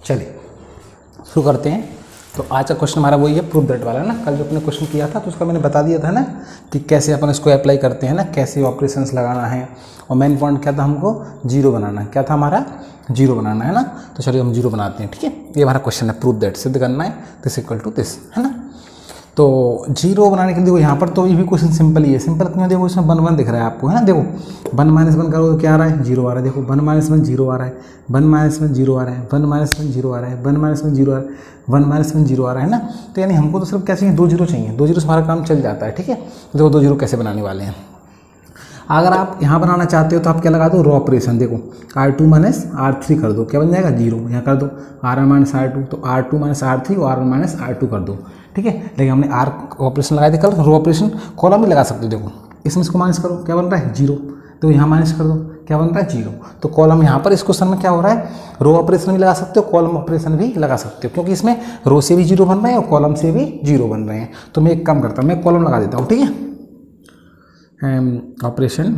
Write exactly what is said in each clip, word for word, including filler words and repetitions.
चलिए शुरू करते हैं। तो आज का क्वेश्चन हमारा वही है, प्रूफ दैट वाला है ना। कल जो अपने क्वेश्चन किया था तो उसका मैंने बता दिया था ना कि कैसे अपन इसको अप्लाई करते हैं ना, कैसे ऑपरेशंस लगाना है। और मेन पॉइंट क्या था, हमको जीरो बनाना है। क्या था हमारा, जीरो बनाना है ना। तो चलिए हम जीरो बनाते हैं, ठीक है। ये हमारा क्वेश्चन है, प्रूफ दैट, सिद्ध करना है दिस इक्वल टू दिस, है ना। तो जीरो बनाने के लिए देखो यहाँ पर तो ये भी क्वेश्चन सिंपल ही है। सिंपल क्यों, देखो इसमें वन वन दिख रहा है आपको, है ना। देखो वन माइनस वन करो तो क्या आ रहा है, जीरो आ रहा है। देखो वन माइनस वन जीरो आ रहा है, वन माइनस वन जीरो आ रहा है, वन माइनस वन जीरो आ रहा है, वन माइनस वन जीरो आ रहा है, वन माइनस वन जीरो आ रहा है ना। तो यानी हमको तो सिर्फ क्या चाहिए, दो जीरो चाहिए। दो जीरो से हमारा काम चल जाता है, ठीक है। तो देखो दो जीरो कैसे बनाने वाले हैं। अगर आप यहाँ बनाना चाहते हो तो आप क्या लगा दो, रो ऑपरेशन। देखो R two minus R three कर दो, क्या बन जाएगा, जीरो। यहाँ कर दो R one minus R two, तो R two minus R three और R one minus R two कर दो, ठीक है। लेकिन हमने आर ऑपरेशन लगाए थे कल, रो ऑपरेशन कॉलम भी लगा सकते हो। देखो इसमें इसको माइनस करो, क्या बन रहा है, जीरो। तो यहाँ माइनस कर दो, क्या बन रहा है, जीरो। तो कॉलम यहाँ पर इस क्वेश्चन में क्या हो रहा है, रो ऑपरेशन भी लगा सकते हो, कॉलम ऑपरेशन भी लगा सकते हो, क्योंकि इसमें रो से भी जीरो बन रहे हैं और कॉलम से भी जीरो बन रहे हैं। तो मैं एक काम करता हूँ, मैं कॉलम लगा देता हूँ, ठीक है। ऑपरेशन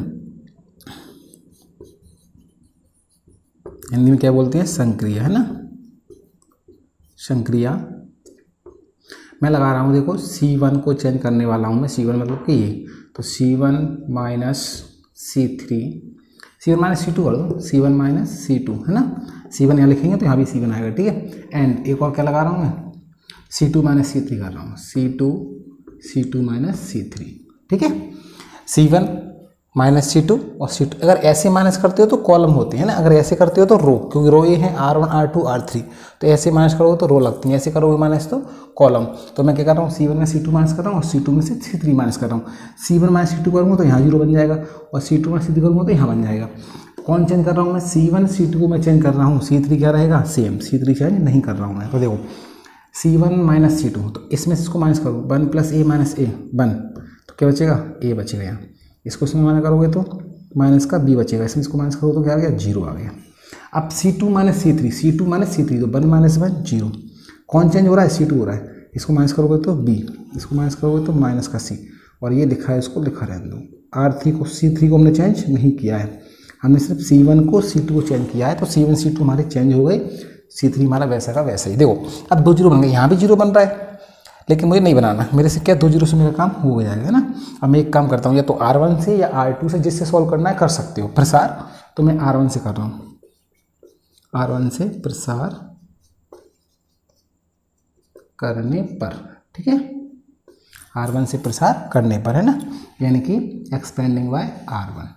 हिंदी में क्या बोलते हैं, संक्रिया, है ना। संक्रिया मैं लगा रहा हूँ। देखो सी वन को चेंज करने वाला हूँ मैं, सी वन मतलब कि ये, तो C one minus C three, C one minus C two कर दो, C one minus C two, है ना। सी वन यहाँ लिखेंगे तो यहाँ भी सी वन आएगा, ठीक है। एंड एक और क्या लगा रहा हूँ मैं, C two minus C three कर रहा हूँ, C two C two minus C three, ठीक है। C one minus C two और सी टू, अगर ऐसे माइनस करते हो तो कॉलम होते हैं ना, अगर ऐसे करते हो तो रो, क्योंकि रो ये है R one R two R three. तो ऐसे माइनस करोगे तो रो लगती है, ऐसे करोगे माइनस तो कॉलम। तो मैं क्या कर रहा हूँ, सी वन में सी टू माइनस कर रहा हूँ और सी टू में से सी थ्री माइनस कर रहा हूँ। C one minus C two करूँगा तो यहाँ जीरो बन जाएगा और सी टू में सी थ्री करूँगा तो यहाँ बन जाएगा। कौन चेंज कर रहा हूँ मैं, सी वन सी टू को मैं चेंज कर रहा हूँ, सी थ्री क्या रहेगा सेम, सी थ्री चेंज नहीं कर रहा हूँ मैं। तो देखो C one minus C two, तो इसमें इसको माइनस करो, one plus A minus A one, तो क्या बचेगा, ए बचेगा यहाँ। इसको इसमें माइनस करोगे तो माइनस का बी बचेगा, इसमें इसको माइनस करो तो क्या आ गया, जीरो आ गया। अब C two minus C three, C two minus C three, तो वन माइनस वन जीरो। कौन चेंज हो रहा है, सी टू हो रहा है। इसको माइनस करोगे तो बी, इसको माइनस करोगे तो माइनस का सी, और ये लिखा है इसको लिखा रहने दो। आर थ्री को सी थ्री को हमने चेंज नहीं किया है, हमने सिर्फ सी वन को सी टू को चेंज किया है। तो सी वन सी टू हमारे चेंज हो गए, सी थ्री हमारा वैसा का वैसा ही। देखो अब दो जीरो बन गए, यहाँ भी जीरो बन रहा है लेकिन मुझे नहीं बनाना, मेरे से क्या दो जीरो से मेरा काम हो जाएगा ना। अब मैं एक काम करता हूँ, या तो आर वन से या आर टू से, जिससे सॉल्व करना है कर सकते हो प्रसार। तो मैं आर वन से कर रहा हूँ, आर वन से प्रसार करने पर, ठीक है। आर वन से प्रसार करने पर, है ना, यानी कि expanding by R one,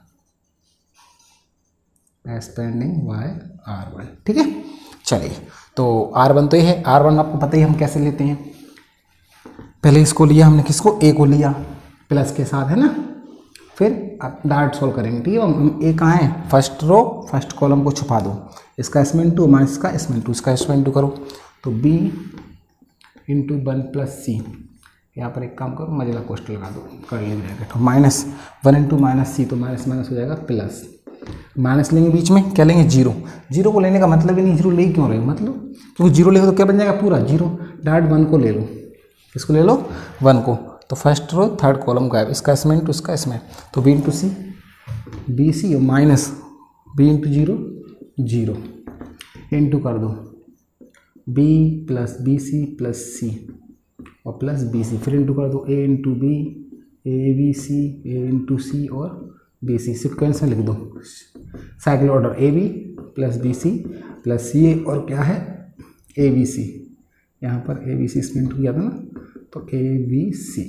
expanding by R one, ठीक है। चलिए तो आर वन तो ये है, आर वन आपको पता ही हम कैसे लेते हैं। पहले इसको लिया हमने, किसको, ए को लिया प्लस के साथ, है ना। फिर आप डायरेक्ट सॉल्व करेंगे, ठीक है। ए कहाँ है, फर्स्ट रो फर्स्ट कॉलम को छुपा दो, इसका एसमें टू माइनस का एसमें टू, इसका एसमें टू करो तो B into one plus C. यहाँ पर एक काम करो, मजेला कोष्ट लगा दो, कर लिया जाएगा। तो minus one into minus C, तो माइनस माइनस हो जाएगा प्लस, माइनस लेंगे बीच में, क्या लेंगे, जीरो। जीरो को लेने का मतलब ही नहीं, जीरो ले क्यों रहे हो, मतलब क्योंकि जीरो लेगा तो क्या बन जाएगा, पूरा जीरो। डायरेक्ट वन को ले लो, इसको ले लो वन को, तो फर्स्ट रो थर्ड कॉलम का है, इसका इसमें टू इसका इसमें, तो B into C, B C minus B into zero zero, into कर दो B plus B C plus C और प्लस बी सी, फिर इंटू कर दो A into B, A B C, A into C और बी सी। सिक्वेंस में लिख दो, cycle order, A B plus B C plus C A और क्या है, ए बी सी। यहाँ पर ए बी सी इसमें इंटू किया था ना, तो ए बी सी,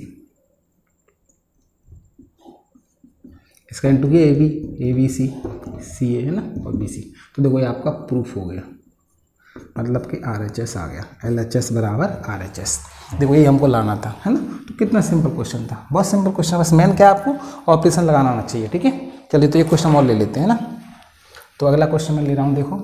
इसका इंटू किया ए बी, ए बी सी, सी ए है ना, और बी सी। तो देखो ये आपका प्रूफ हो गया, मतलब कि आर एच एस आ गया, एल एच एस बराबर आर एच एस। देखो ये हमको लाना था, है ना। तो कितना सिंपल क्वेश्चन था, बहुत सिंपल क्वेश्चन, बस मेन क्या आपको ऑपरेशन लगाना आना चाहिए, ठीक है। चलिए तो ये क्वेश्चन और ले लेते हैं ना। तो अगला क्वेश्चन मैं ले रहा हूँ, देखो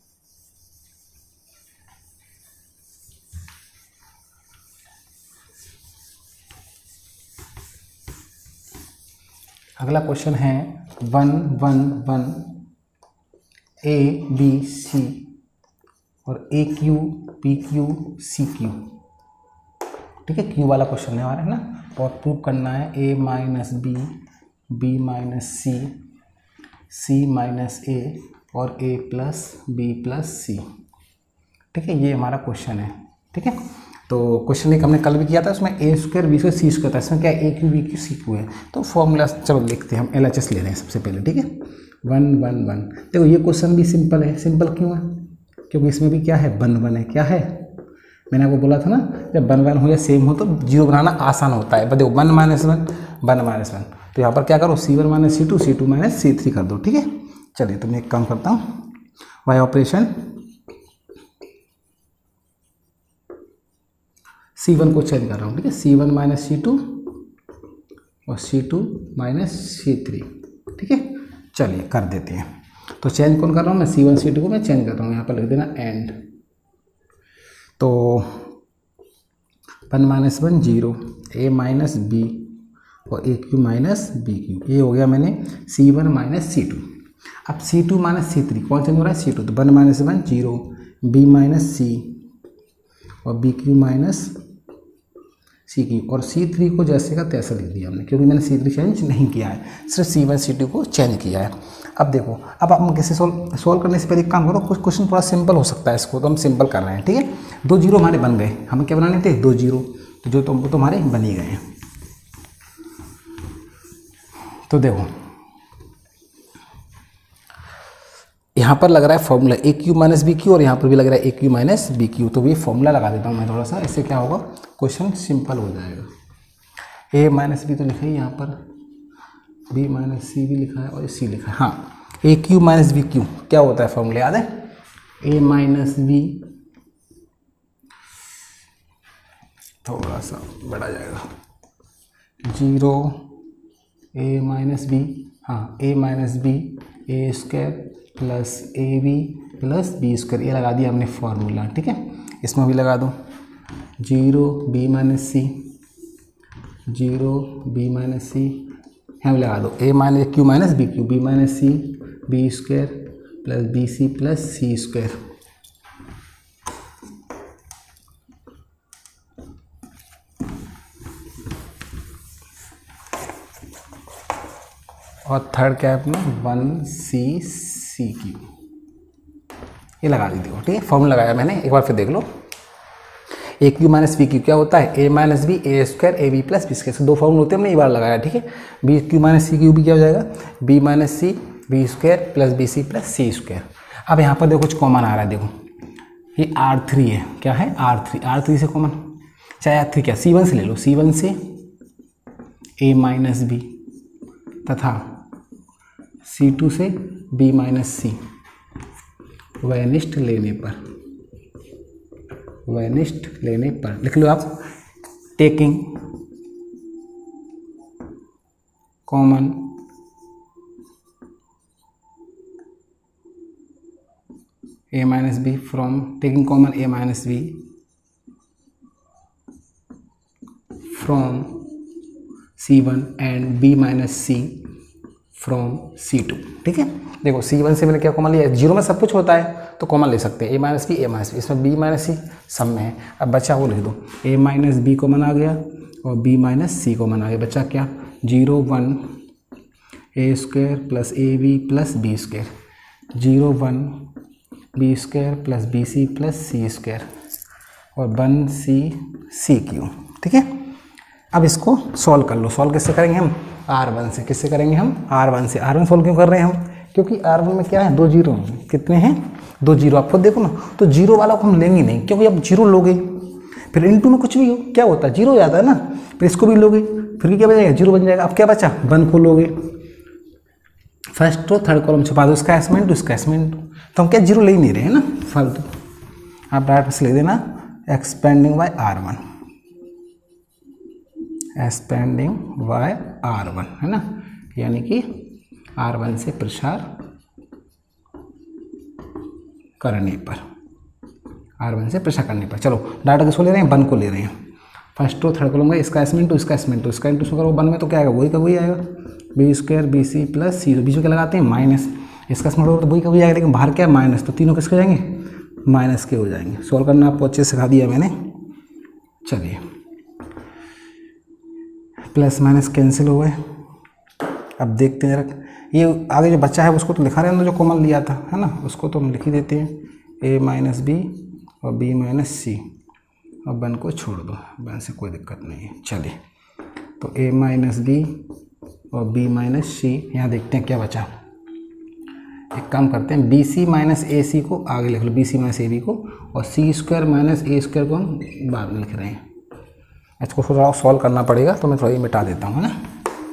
अगला क्वेश्चन है one one one A B C और A cube B cube C cube, ठीक है। क्यू वाला क्वेश्चन है हमारा, है ना। और प्रूव करना है A minus B, B minus C, C minus A और A plus B plus C. ठीक है, ये हमारा क्वेश्चन है। ठीक है, तो क्वेश्चन एक हमने कल भी किया था, उसमें A square B square C square था, इसमें क्या A cube B cube C cube है। तो फॉर्मूला चलो लिखते हैं, हम एल एच एस ले रहे हैं सबसे पहले। ठीक है, वन वन वन। देखो ये क्वेश्चन भी सिंपल है। सिंपल क्यों है? क्योंकि इसमें भी क्या है, वन वन है। क्या है, मैंने आपको बोला था ना, जब वन वन हो या सेम हो तो जीरो बनाना आसान होता है। देखो one minus one, one minus one, तो यहाँ पर क्या करो, C one minus C two, C two minus C three कर दो। ठीक है, चलिए तो मैं एक काम करता हूँ, वाई ऑपरेशन सी वन को चेंज कर रहा हूँ। ठीक है, C one minus C two और C two minus C three. ठीक है, चलिए कर देते हैं। तो चेंज कौन कर रहा हूँ मैं, सी वन सी टू को मैं चेंज कर रहा हूँ। यहाँ पर लिख देना एंड, तो one minus one zero, A minus B और A cube minus B cube, ये हो गया मैंने C one minus C two. अब C two minus C three कौन चेंज हो रहा है, सी टू, तो one minus one zero, B minus C और B cube minus C cube, और सी थ्री को जैसे का तैसा लिख दिया हमने, क्योंकि मैंने सी थ्री चेंज नहीं किया है, सिर्फ सी वन सी टू को चेंज किया है। अब देखो, अब हम कैसे सोल्व सोल्व करने से पहले एक काम करो, कुछ क्वेश्चन थोड़ा सिंपल हो सकता है, इसको तो हम सिंपल कर रहे हैं। ठीक है, दो जीरो हमारे बन गए, हमें क्या बनाने थे, दो जीरो, तो जो तो, तो हमारे बन ही गए हैं। तो देखो यहाँ पर लग रहा है formula A cube minus B cube, और यहाँ पर भी लग रहा है A cube minus B cube, तो ये फॉर्मूला लगा देता हूँ मैं थोड़ा सा, इससे क्या होगा, क्वेश्चन सिंपल हो जाएगा। ए माइनस बी तो लिखा है यहाँ पर, बी माइनस सी भी लिखा है और सी लिखा है। हाँ, A cube minus B cube क्या होता है, फॉर्मूला याद है, ए माइनस बी, थोड़ा सा बढ़ा जाएगा, जीरो ए माइनस बी, हाँ A minus B A square plus A B plus B square, ये लगा दिया हमने फॉर्मूला। ठीक है, इसमें भी लगा दो, zero B minus C, zero B minus C, यहाँ भी लगा दो, A minus cube minus B cube, B minus C B square plus B C plus C square, और थर्ड कैप में वन सी सी क्यू, ये लगा दीजिए। ठीक है, फॉर्मूला लगाया मैंने, एक बार फिर देख लो, A cube minus B cube क्या होता है, A minus B A square A B plus B square, दो फॉर्मूले होते हैं, हमने एक बार लगाया। ठीक है, B cube minus C cube भी क्या हो जाएगा, B minus C B square plus B C plus C square. अब यहाँ पर देखो कुछ कॉमन आ रहा है, देखो ये आर थ्री है, क्या है आर थ्री, आर थ्री से कॉमन, चाहे आर थ्री क्या, सी वन से ले लो, सी वन से ए माइनस बी तथा सी टू से बी माइनस सी, वैनिस्ट लेने पर, वैनिस्ट लेने पर लिख लो आप, taking common A minus B from, taking common A minus B from C one and B minus C from C two. ठीक है, देखो सी वन से मैंने क्या कॉमन लिया, जीरो में सब कुछ होता है तो कॉमन ले सकते हैं, A minus B A minus B, इसमें बी माइनस सी सब में है। अब बच्चा वो लिख दो, ए माइनस बी कॉमन आ गया और बी माइनस सी कॉमन आ गया, बच्चा क्या, zero one A square plus A B plus B square, zero one B square plus B C plus C square और वन सी सी क्यू। ठीक है, अब इसको सॉल्व कर लो। सॉल्व किससे करेंगे हम, आर वन से। किससे करेंगे हम, आर वन से। आर वन सॉल्व क्यों कर रहे हैं हम, क्योंकि आर वन में क्या है, दो जीरो, कितने हैं, दो जीरो। आप खुद देखो ना, तो जीरो वाला को हम लेंगे नहीं, क्योंकि अब जीरो लोगे फिर इनटू में कुछ भी हो क्या होता है, जीरो हो जाता है ना, फिर इसको भी लोगे फिर भी क्या बन जाएगा, जीरो बन जाएगा। अब क्या बचा, वन को लोगे, फर्स्ट रो थर्ड कॉलम छुपा दो, इसका एसमेंट टू इसका एसमेंट टू, तो हम क्या जीरो ले ही नहीं रहे हैं ना फालतू। आप डायरेक्ट से लिख देना expanding by R one, expanding by R one, है ना, यानी कि आर वन से प्रसार करने पर, आर वन से प्रसार करने पर। चलो डाटा किसको ले रहे हैं, वन को ले रहे हैं, फर्स्ट रो थर्ड कॉलम का इसका एसमेंट टू इसका एसमेंट टू, इसका इंटू इसमें करो, वन में तो क्या आएगा, वही का वही आएगा, B square B C plus C, बीच में क्या लगाते हैं माइनस, इसका एसमेंट होगा तो वही का वही आएगा, लेकिन बाहर क्या है माइनस, तो तीनों किसके हो जाएंगे, माइनस के हो जाएंगे। सॉल्व करना आपको अच्छे से सिखा दिया मैंने। चलिए प्लस माइनस कैंसिल हो गए। अब देखते हैं जरा, ये आगे जो बच्चा है उसको तो लिखा रहना जो कॉमन लिया था, है ना, उसको तो हम लिख ही देते हैं, ए माइनस बी और बी माइनस सी, और वन को छोड़ दो, वन से कोई दिक्कत नहीं है। चलिए तो ए माइनस बी और बी माइनस सी, यहाँ देखते हैं क्या बचा। एक काम करते हैं, बी सी माइनस ए सी को आगे लिख लो, B C minus A B को, और C square minus A square को हम बाद में लिख रहे हैं। इसको थोड़ा सॉल्व करना पड़ेगा तो मैं थोड़ा ये मिटा देता हूँ, है ना।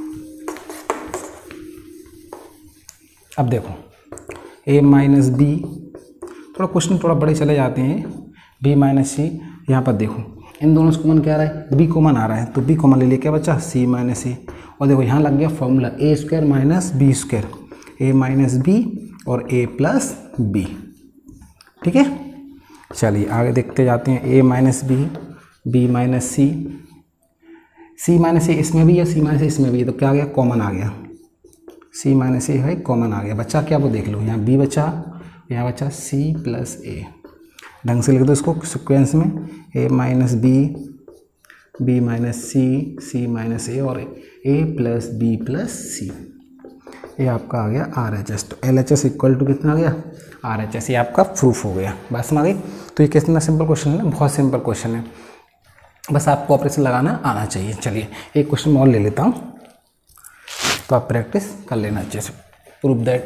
अब देखो a माइनस बी, थोड़ा क्वेश्चन थोड़ा बड़े चले जाते हैं, b माइनस सी, यहाँ पर देखो इन दोनों से कॉमन क्या आ रहा है, b कॉमन आ रहा है, तो b कॉमन ले लिया, क्या बचा c माइनस ए, और देखो यहाँ लग गया formula A square minus B square, A minus B और a प्लस बी। ठीक है, चलिए आगे देखते जाते हैं, a minus B, B minus C, C minus A इसमें भी है, सी माइनस ए इसमें भी है, तो क्या आ गया, कॉमन आ गया, सी माइनस ए है कॉमन आ गया। बच्चा क्या वो देख लो, यहाँ बी बचा, यहाँ बचा सी प्लस ए, ढंग से लिख दो इसको सिक्वेंस में, A minus B, B minus C, C minus A और A plus B plus C. ये आपका आ गया आर एच एस। तो L H S equal to कितना आ गया, आर एच एस। ये आपका प्रूफ हो गया, बात समझ गई। तो ये कितना सिंपल क्वेश्चन है ना, बहुत सिंपल क्वेश्चन है, बस आपको ऑपरेशन लगाना आना चाहिए। चलिए एक क्वेश्चन और ले लेता हूँ, तो आप प्रैक्टिस कर लेना अच्छे से। प्रूफ दैट,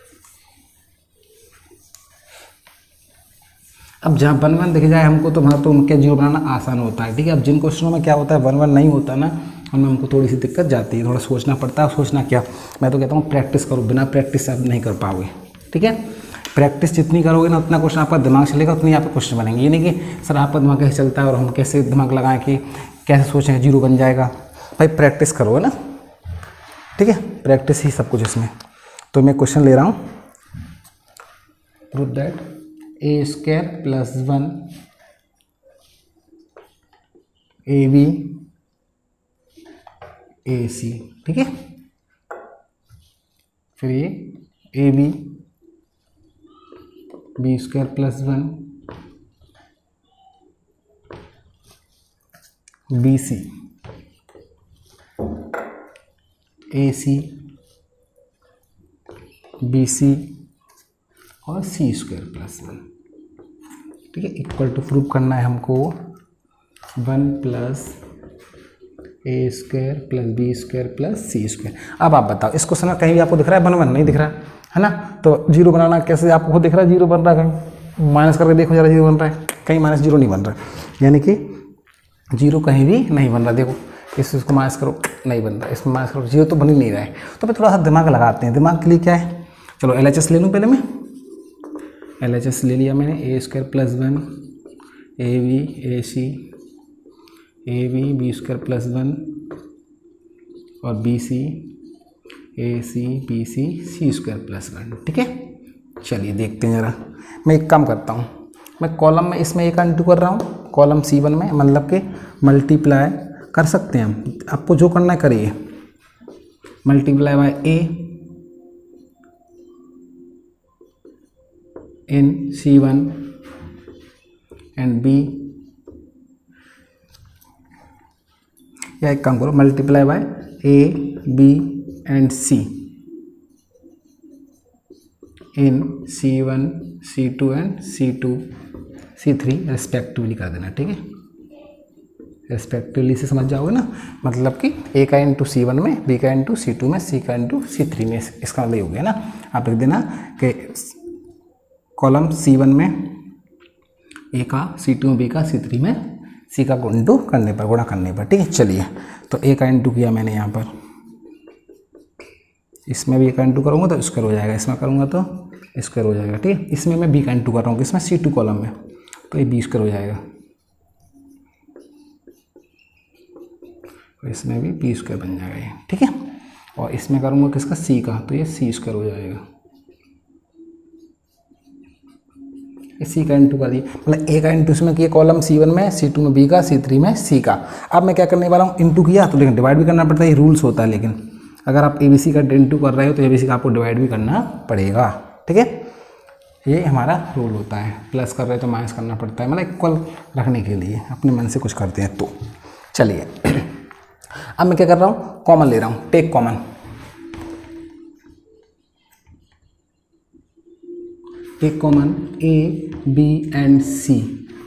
अब जहाँ वन वन दिख जाए हमको तो वहाँ तो उनके जीरो बनाना आसान होता है। ठीक है, अब जिन क्वेश्चनों में क्या होता है वन वन नहीं होता ना, उनमें हमको थोड़ी सी दिक्कत जाती है, थोड़ा सोचना पड़ता है। सोचना क्या, मैं तो कहता हूँ प्रैक्टिस करो, बिना प्रैक्टिस से आप नहीं कर पाओगे। ठीक है, प्रैक्टिस जितनी करोगे ना उतना क्वेश्चन आपका दिमाग चलेगा, उतनी आप क्वेश्चन बनेंगे। ये नहीं कि सर आपका दिमाग कैसे चलता है और हम कैसे दिमाग लगाएं कि कैसे सोचें जीरो बन जाएगा। भाई प्रैक्टिस करो ना, ठीक है, प्रैक्टिस ही सब कुछ इसमें। तो मैं क्वेश्चन ले रहा हूँ, prove that A square plus one A B A C. ठीक है, फिर ये A B B square plus one B C A C B C और सी स्क्वायर प्लस वन। ठीक है, इक्वल टू प्रूव करना है हमको one plus A square plus B square plus C square. अब आप बताओ इस क्वेश्चन में कहीं भी आपको दिख रहा है वन वन नहीं दिख रहा है ना, तो जीरो बनाना कैसे, आपको खुद दिख रहा है जीरो बन रहा है, कहीं माइनस करके देखो जरा जीरो बन रहा है, कहीं माइनस जीरो नहीं बन रहा है, यानी कि जीरो कहीं भी नहीं बन रहा। देखो इस इसको माइनस करो नहीं बन रहा, इसमें माइनस करो जीरो तो बन ही नहीं रहा है। तो फिर थोड़ा सा दिमाग लगाते हैं, दिमाग के लिए क्या है, चलो एल एच एस ले लूँ पहले मैं। एल एच एस ले लिया मैंने, A square plus one A B A C A B B square plus one और B C A C B C C square plus one. ठीक है, चलिए देखते हैं ज़रा। मैं एक काम करता हूँ, मैं कॉलम में इसमें एक इंटू कर रहा हूँ, कॉलम सी वन में, मतलब कि मल्टीप्लाई कर सकते हैं हम, आपको जो करना है करिए। Multiply by A in C one and B, या एक काम करो multiply by A B and C in C one C two and C two C three respectively कर देना। ठीक है, रेस्पेक्टिवली से समझ जाओगे ना, मतलब कि ए का इंटू सी वन में, बी का इंटू सी टू में, सी का इंटू सी थ्री में, इसका मतलब हो गया ना। आप लिख देना कि कॉलम सी वन में ए का, सी टू में बी का, सी थ्री में सी का इंटू करने पर, गुणा करने पर। ठीक है, चलिए तो ए का इंटू किया मैंने यहाँ पर, इसमें भी ए का इंटू करूँगा तो स्क्वायर हो जाएगा, इसमें करूँगा तो स्क्वायर हो जाएगा। ठीक है, इसमें मैं बी का इंटू कर रहा हूँ, इसमें सी टू कॉलम में, तो ये बी स्क्वायर हो जाएगा, इसमें भी बी स्क्वायर बन जाएगा ये। ठीक है, और इसमें करूँगा किसका, सी का, तो ये सी स्क्वायर हो जाएगा, सी का इंटू का दिए, मतलब ए का इंटू इसमें किया कॉलम सी वन में, सी टू में बी का, सी थ्री में सी का। अब मैं क्या करने वाला हूँ, इंटू किया तो लेकिन डिवाइड भी करना पड़ता है, ये रूल्स होता है। लेकिन अगर आप ए बी सी का इंटू कर रहे हो तो ए बी सी का आपको डिवाइड भी करना पड़ेगा। ठीक है, ये हमारा रूल होता है। प्लस कर रहे हो तो माइनस करना पड़ता है, मतलब इक्वल रखने के लिए अपने मन से कुछ करते हैं। तो चलिए अब मैं क्या कर रहा हूँ, कॉमन ले रहा हूँ, take common. Take common A B and C,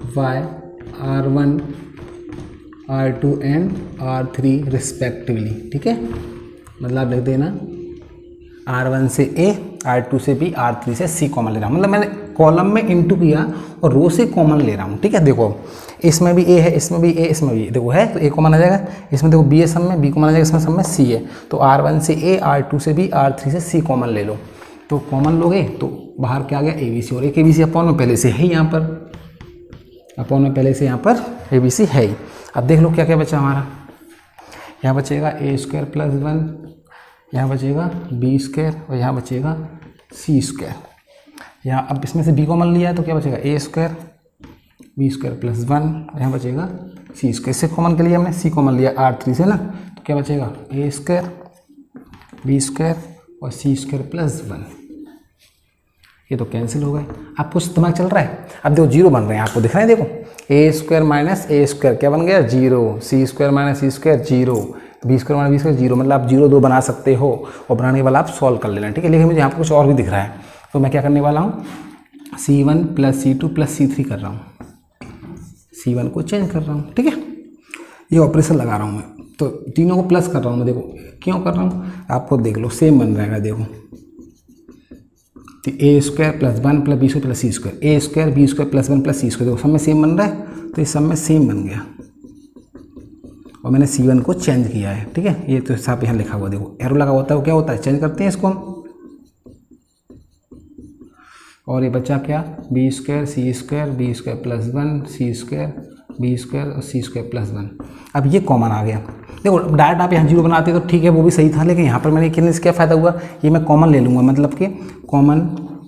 by R one R two and R three respectively. ठीक है, मतलब लिख देना आर वन से ए, आर टू से बी, आर थ्री से सी कॉमन ले रहा हूँ। मतलब मैंने कॉलम में इनटू किया और रो से कॉमन ले रहा हूँ। ठीक है, देखो इसमें भी ए है, इसमें भी ए, इसमें भी देखो है, तो ए कॉमन आ जाएगा। इसमें देखो बी है सब में, बी कॉमन आ जाएगा, इसमें सब में सी है। तो आर वन से ए, आर टू से बी, आर थ्री से सी कॉमन ले लो। तो कॉमन लोगे तो बाहर क्या आ गया, ए बी सी, और एक ए बी सी अपॉन में पहले से है यहाँ पर, अपॉन में पहले से यहाँ पर ए बी सी है ही। अब देख लो क्या क्या बचा हमारा, यहाँ बचेगा ए स्क्वायर प्लस वन, यहाँ बचेगा बी स्क्वायर और यहाँ बचेगा सी स्क्वायर। यहाँ अब इसमें से बी कॉमन लिया है तो क्या बचेगा, A square B square plus one, यहाँ बचेगा सी स्क्वायर। इससे कॉमन के लिए हमने सी कॉमन लिया आर थ्री से ना, तो क्या बचेगा ए स्क्वायर बी स्क्वायर और सी स्क्वायर प्लस वन। ये तो कैंसिल हो गए। आपको दिमाग चल रहा है। अब देखो जीरो बन रहे हैं, आपको दिख रहा है, देखो A square minus A square क्या बन गया, zero. C square minus C square zero, B square minus B square zero. मतलब आप जीरो दो बना सकते हो और बनाने वाला आप सॉल्व कर लेना। ठीक है, लेकिन मुझे यहाँ पर कुछ और भी दिख रहा है, तो मैं क्या करने वाला हूँ, C one plus C two plus C three कर रहा हूँ, सी वन को चेंज कर रहा हूँ। ठीक है, ये ऑपरेशन लगा रहा हूँ मैं, तो तीनों को प्लस कर रहा हूँ मैं। देखो क्यों कर रहा हूँ, आपको देख लो सेम बन जाएगा। देखो तो A square plus one plus B square plus C square, A square B square plus one plus C square, देखो सब में सेम बन रहा है, तो इस सब में सेम बन गया और मैंने सी वन को चेंज किया है। ठीक है, ये तो हिसाब यहाँ लिखा हुआ, देखो एरो लगा होता है, वो क्या होता है, चेंज करते हैं इसको हम। और ये बचा क्या, B square C square B square plus one C square B square और सी स्क्वायर प्लस वन। अब ये कॉमन आ गया। देखो डायरेक्ट आप यहाँ जीरो बनाते तो ठीक है, वो भी सही था, लेकिन यहाँ पर मैंने कितने से क्या फ़ायदा हुआ, ये मैं कॉमन ले लूँगा, मतलब कि common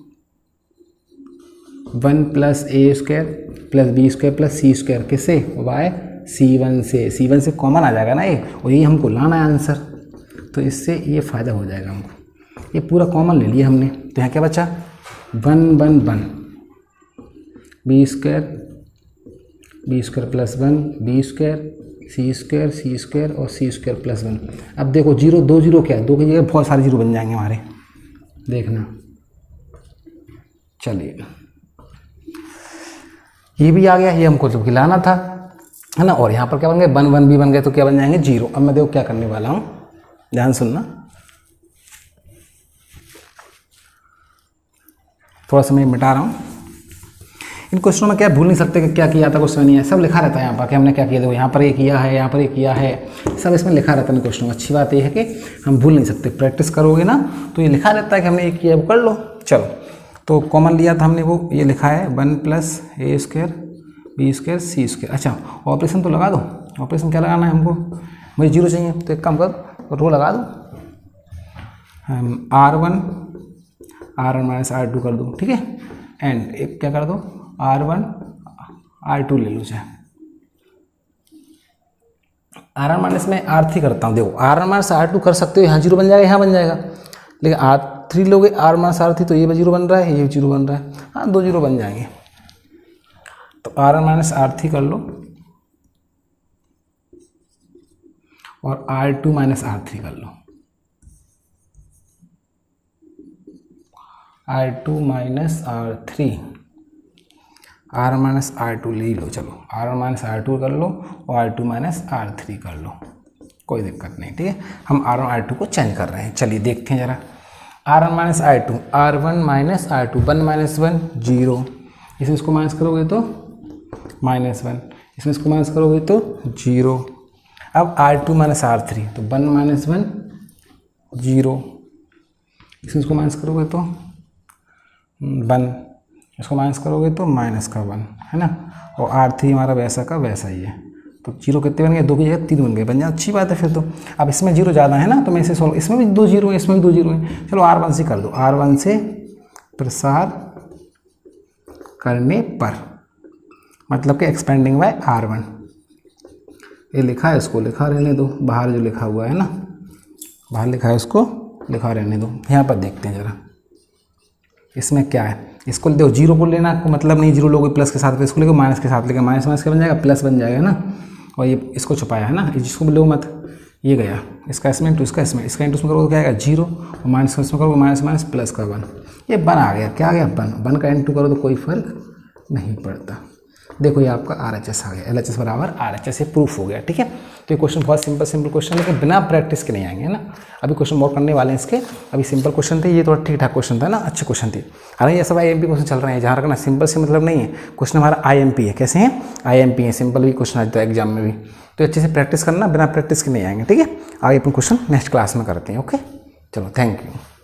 one plus A square plus B square plus C square, किससे, वाई सी वन से, सी वन से कॉमन आ जाएगा ना ये, और यही हमको लाना है आंसर, तो इससे ये फ़ायदा हो जाएगा हमको। ये पूरा कॉमन ले लिया हमने, तो यहाँ क्या बचा, one one one B square B square plus one B square C square C square और सी स्क्वायर प्लस वन। अब देखो जीरो दो जीरो क्या है, दो की जगह बहुत सारे जीरो बन जाएंगे हमारे, देखना। चलिए ये भी आ गया, ये हमको जबकि लाना था, है ना। और यहाँ पर क्या बन गए, वन वन भी बन गए, तो क्या बन जाएंगे, जीरो। अब मैं देखो क्या करने वाला हूँ, ध्यान सुनना, थोड़ा सा मैं मिटा रहा हूँ। इन क्वेश्चनों में क्या भूल नहीं सकते कि क्या किया था, क्वेश्चन नहीं है, सब लिखा रहता है यहाँ पर कि हमने क्या किया। देखो यहाँ पर ये किया है, यहाँ पर ये किया है, सब इसमें लिखा रहता है क्वेश्चनों में। अच्छी बात ये है कि हम भूल नहीं सकते, प्रैक्टिस करोगे ना तो ये लिखा रहता है कि हमने ये किया, वो कर लो। चलो तो कॉमन लिया था हमने, वो ये लिखा है one plus A square B square C square. अच्छा ऑपरेशन तो लगा दो, ऑपरेशन क्या लगाना है हमको, मुझे जीरो चाहिए, तो एक काम कर रो लगा दो, R one R one minus R two कर दो, ठीक है। एंड एक क्या कर दो, आर वन आर टू ले लो, चाहे आर वन माइनस में आर थ्री करता हूँ। देखो R one minus R two कर सकते हो, यहाँ जीरो बन जाएगा, यहाँ बन जाएगा, लेकिन आर थ्री लोगे आर माइनस आर थ्री, तो ये जीरो बन रहा है, ये जीरो बन रहा है, हाँ दो जीरो बन जाएंगे। तो R one minus R three कर लो और R two minus R three कर लो, R two minus R three, R minus R two ले लो। चलो आर माइनस आर टू कर लो और R two minus R three कर लो, कोई दिक्कत नहीं, ठीक है। हम आर वन आर टू को चेंज कर रहे हैं, चलिए देखते हैं जरा। R one minus R two, R one minus R two, one minus one zero, इसमें इसको माइनस करोगे तो माइनस वन, इसमें इसको माइनस करोगे तो जीरो। अब R two minus R three, तो वन माइनस वन जीरो, इसमें इसको माइनस करोगे तो वन, इसको माइनस करोगे तो माइनस का वन, है ना। और आर थ्री हमारा वैसा का वैसा ही है, तो जीरो कितने बन गए, दो की जगह तीन बन गए, बन जाए, अच्छी बात है फिर तो। अब इसमें जीरो ज़्यादा है ना, तो मैं इसे सॉल्व, इसमें भी दो जीरो है, इसमें भी दो जीरो है, चलो आर वन से कर दो, आर वन से प्रसार करने पर, मतलब कि एक्सपेंडिंग बाय आर वन, ये लिखा है, इसको लिखा रहने दो, बाहर जो लिखा हुआ है ना, बाहर लिखा है उसको लिखा रहने दो। यहाँ पर देखते हैं जरा इसमें क्या है, इसको देखो जीरो को लेना को मतलब नहीं, जीरो लोगे प्लस के साथ, इसको लेकर माइनस के साथ, लेकर माइनस माइनस क्या बन जाएगा, प्लस बन जाएगा ना। और ये इसको छुपाया है ना, जिसको लो मत, ये गया इसका इसमें इंटू इसका इसमें, इसका इंटू इसमें करोगे क्या आएगा जीरो, और माइनस इसमें करोगे माइनस माइनस प्लस का वन, ये वन आ गया, क्या आ गया वन, वन का इंटू करो तो कोई फर्क नहीं पड़ता। देखो ये आपका आर एच एस आ गया, एल एच एस बराबर आर एच एस, ये प्रूफ हो गया। ठीक है, तो ये क्वेश्चन बहुत सिंपल सिंपल क्वेश्चन है, लेकिन बिना प्रैक्टिस के नहीं आएंगे, है ना। अभी क्वेश्चन और करने वाले हैं इसके, अभी सिंपल क्वेश्चन थे, ये थोड़ा ठीक ठाक क्वेश्चन था ना, अच्छे क्वेश्चन थे। अरे ये सब आई एम पी क्वेश्चन चल रहे हैं, जहाँ रखना सिंपल से मतलब नहीं है, क्वेश्चन हमारा आई एम पी है। कैसे हैं? आई एम पी है, सिंपल भी क्वेश्चन आता है एग्जाम में भी, तो अच्छे से प्रैक्टिस करना, बिना प्रैक्टिस के नहीं आएंगे। ठीक है, आगे अपन क्वेश्चन नेक्स्ट क्लास में करते हैं। ओके, चलो, थैंक यू।